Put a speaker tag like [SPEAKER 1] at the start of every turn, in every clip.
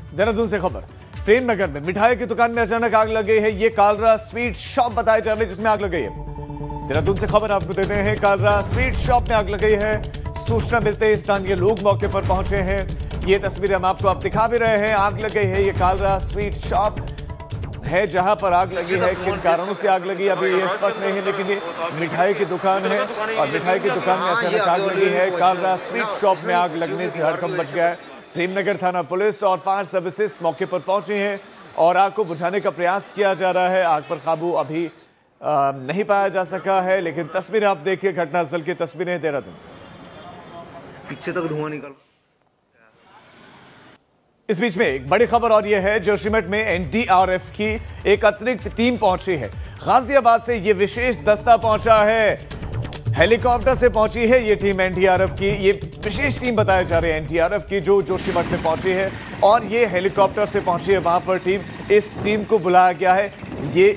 [SPEAKER 1] देहरादून से खबर। प्रेम नगर में मिठाई की दुकान में अचानक आग लग गई है। ये कालरा स्वीट शॉप बताया जा रहा है जिसमें आग लग गई है। देहरादून से खबर आपको देते हैं। कालरा स्वीट शॉप में आग लग गई है। सूचना मिलते ही स्थानीय लोग मौके पर पहुंचे हैं। ये तस्वीरें हम आपको अब दिखा भी रहे हैं। आग लग गई है। ये कालरा स्वीट शॉप है जहां पर आग लगी है। किन कारणों से आग लगी अभी ये स्पष्ट नहीं है, लेकिन ये मिठाई की दुकान है और मिठाई की दुकान में अचानक आग लगी है। कालरा स्वीट शॉप में आग लगने से हड़कंप मच गया है। प्रेमनगर थाना पुलिस और फायर सर्विसेज मौके पर पहुंची हैं और आग को बुझाने का प्रयास किया जा रहा है। आग पर काबू अभी नहीं पाया जा सका है, लेकिन तस्वीरें आप देखिए, घटनास्थल की तस्वीरें देहरादून से।
[SPEAKER 2] पीछे तक धुआं निकल।
[SPEAKER 1] इस बीच में एक बड़ी खबर और यह है, जोशीमठ में एनडीआरएफ की एक अतिरिक्त टीम पहुंची है। गाजियाबाद से ये विशेष दस्ता पहुंचा है। हेलीकॉप्टर से पहुंची है ये टीम एनडीआरएफ की। ये विशेष टीम बताया जा रही है एनडीआरएफ की, जो जोशीमठ में पहुंची है और ये हेलीकॉप्टर से पहुंची है वहां पर टीम। इस टीम को बुलाया गया है। ये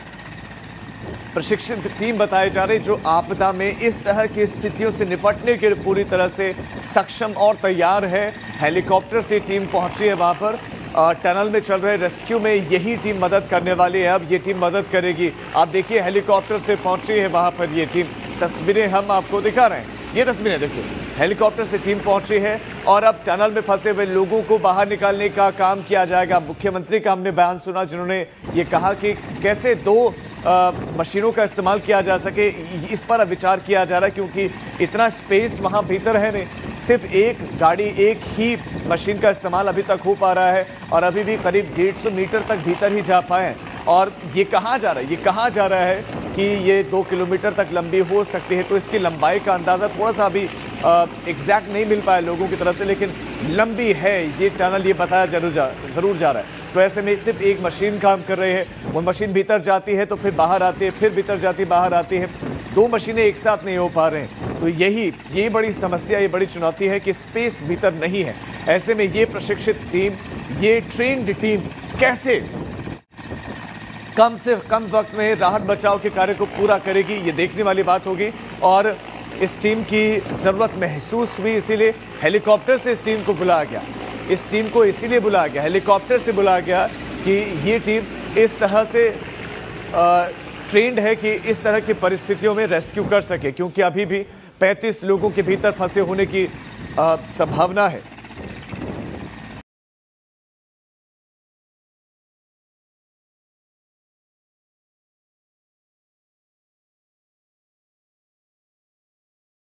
[SPEAKER 1] प्रशिक्षित टीम बताई जा रही, जो आपदा में इस तरह की स्थितियों से निपटने के लिए पूरी तरह से सक्षम और तैयार है। हेलीकॉप्टर से टीम पहुंची है वहां पर। टनल में चल रहे रेस्क्यू में यही टीम मदद करने वाली है। अब ये टीम मदद करेगी। आप देखिए, हेलीकॉप्टर से पहुंची है वहां पर ये टीम। तस्वीरें हम आपको दिखा रहे हैं। ये तस्वीरें देखिए, हेलीकॉप्टर से टीम पहुंची है और अब टनल में फंसे हुए लोगों को बाहर निकालने का काम किया जाएगा। मुख्यमंत्री का हमने बयान सुना, जिन्होंने ये कहा कि कैसे 2 मशीनों का इस्तेमाल किया जा सके, इस पर विचार किया जा रहा है, क्योंकि इतना स्पेस वहाँ भीतर है नहीं। सिर्फ एक गाड़ी, एक ही मशीन का इस्तेमाल अभी तक हो पा रहा है और अभी भी करीब 150 मीटर तक भीतर ही जा पाए हैं। और ये कहा जा रहा है कि ये 2 किलोमीटर तक लंबी हो सकती है। तो इसकी लंबाई का अंदाज़ा थोड़ा सा अभी एग्जैक्ट नहीं मिल पाया लोगों की तरफ से, लेकिन लंबी है ये टनल, ये बताया ज़रूर जा रहा है। तो ऐसे में सिर्फ एक मशीन काम कर रही है। वो मशीन भीतर जाती है तो फिर बाहर आती है, फिर भीतर जाती बाहर आती है। 2 मशीनें एक साथ नहीं हो पा रहे हैं। तो ये बड़ी समस्या, ये बड़ी चुनौती है कि स्पेस भीतर नहीं है। ऐसे में ये प्रशिक्षित टीम, ये ट्रेन्ड टीम कैसे कम से कम वक्त में राहत बचाव के कार्य को पूरा करेगी, ये देखने वाली बात होगी। और इस टीम की ज़रूरत महसूस हुई, इसीलिए हेलीकॉप्टर से इस टीम को बुलाया गया। इस टीम को इसीलिए बुलाया गया, हेलीकॉप्टर से बुलाया गया कि ये टीम इस तरह से ट्रेंड है कि इस तरह की परिस्थितियों में रेस्क्यू कर सके, क्योंकि अभी भी 35 लोगों के भीतर फंसे होने की संभावना है।